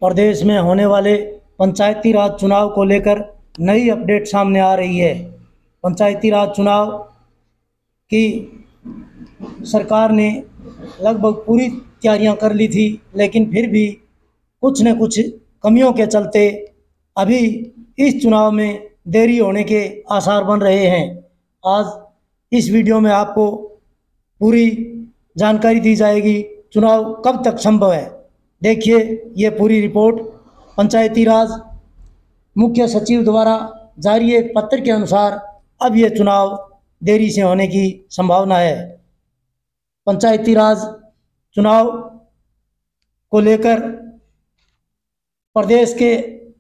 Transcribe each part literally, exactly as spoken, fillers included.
प्रदेश में होने वाले पंचायती राज चुनाव को लेकर नई अपडेट सामने आ रही है। पंचायती राज चुनाव की सरकार ने लगभग पूरी तैयारियां कर ली थी, लेकिन फिर भी कुछ न कुछ कमियों के चलते अभी इस चुनाव में देरी होने के आसार बन रहे हैं। आज इस वीडियो में आपको पूरी जानकारी दी जाएगी, चुनाव कब तक संभव है। देखिए ये पूरी रिपोर्ट पंचायती राज मुख्य सचिव द्वारा जारी एक पत्र के अनुसार अब ये चुनाव देरी से होने की संभावना है। पंचायती राज चुनाव को लेकर प्रदेश के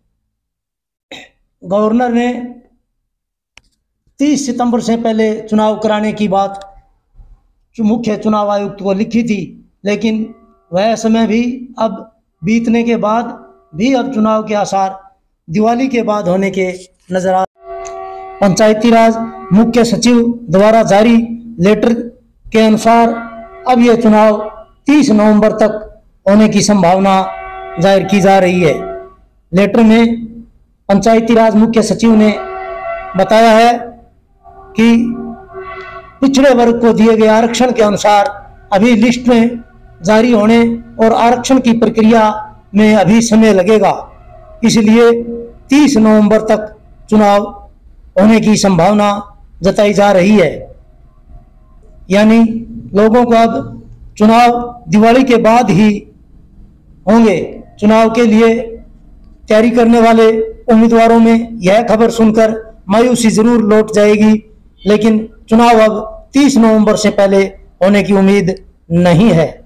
गवर्नर ने तीस सितंबर से पहले चुनाव कराने की बात मुख्य चुनाव आयुक्त को लिखी थी, लेकिन वह समय भी अब बीतने के बाद भी अब चुनाव के आसार दिवाली के बाद होने के नजर आ। पंचायती राज मुख्य सचिव द्वारा जारी लेटर के अनुसार अब यह चुनाव तीस नवंबर तक होने की संभावना जाहिर की जा रही है। लेटर में पंचायती राज मुख्य सचिव ने बताया है कि पिछड़े वर्ग को दिए गए आरक्षण के अनुसार अभी लिस्ट में जारी होने और आरक्षण की प्रक्रिया में अभी समय लगेगा, इसलिए तीस नवंबर तक चुनाव होने की संभावना जताई जा रही है। यानी लोगों को अब चुनाव दिवाली के बाद ही होंगे। चुनाव के लिए तैयारी करने वाले उम्मीदवारों में यह खबर सुनकर मायूसी जरूर लौट जाएगी, लेकिन चुनाव अब तीस नवंबर से पहले होने की उम्मीद नहीं है।